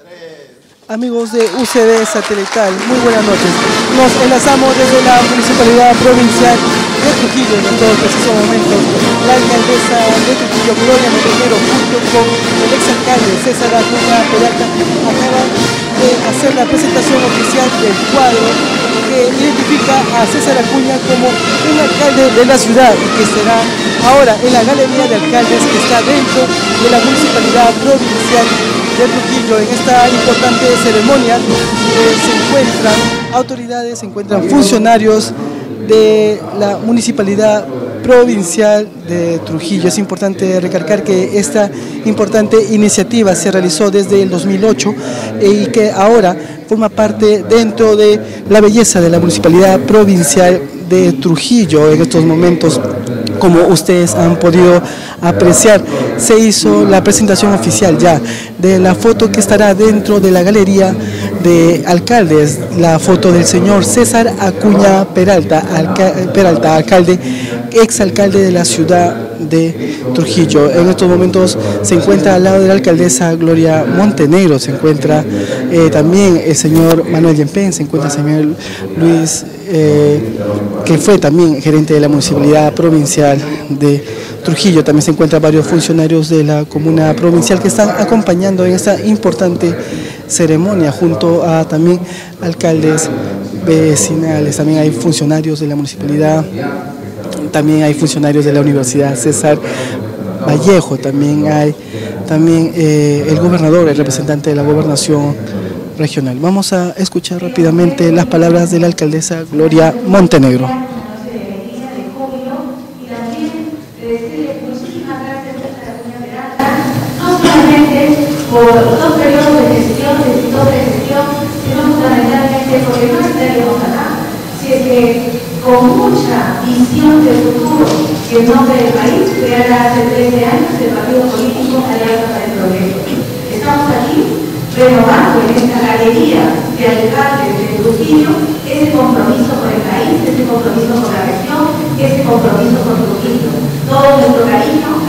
Amigos de UCB Satelital, muy buenas noches. Nos enlazamos desde la Municipalidad Provincial de Trujillo en estos precisos momentos. La alcaldesa de Trujillo, Gloria Montenegro, junto con el exalcalde César Acuña Peralta, acaban de hacer la presentación oficial del cuadro que identifica a César Acuña como un alcalde de la ciudad y que será ahora en la galería de alcaldes que está dentro de la Municipalidad Provincial de Trujillo. En esta importante ceremonia se encuentran autoridades, se encuentran funcionarios de la Municipalidad Provincial de Trujillo. Es importante recalcar que esta importante iniciativa se realizó desde el 2008 y que ahora forma parte dentro de la belleza de la Municipalidad Provincial de Trujillo. En estos momentos, como ustedes han podido apreciar, se hizo la presentación oficial ya de la foto que estará dentro de la galería de alcaldes, la foto del señor César Acuña Peralta, alcalde, exalcalde de la ciudad de Trujillo. En estos momentos se encuentra al lado de la alcaldesa Gloria Montenegro, se encuentra también el señor Manuel Yempén, se encuentra el señor Luis, que fue también gerente de la Municipalidad Provincial de Trujillo. También se encuentran varios funcionarios de la comuna provincial que están acompañando en esta importante ceremonia, junto a también alcaldes vecinales. También hay funcionarios de la municipalidad, también hay funcionarios de la Universidad César Vallejo, también hay el gobernador, el representante de la gobernación regional. Vamos a escuchar rápidamente las palabras de la alcaldesa Gloria Montenegro. Por dos periodos de gestión, sino fundamentalmente porque no estaríamos acá si es que con mucha visión de futuro y en nombre del país creara hace 13 años el partido político Alianza para el Progreso. Estamos aquí renovando en esta galería de alcaldes de Trujillo ese compromiso con el país, ese compromiso con la región, ese compromiso con Trujillo. Todo nuestro cariño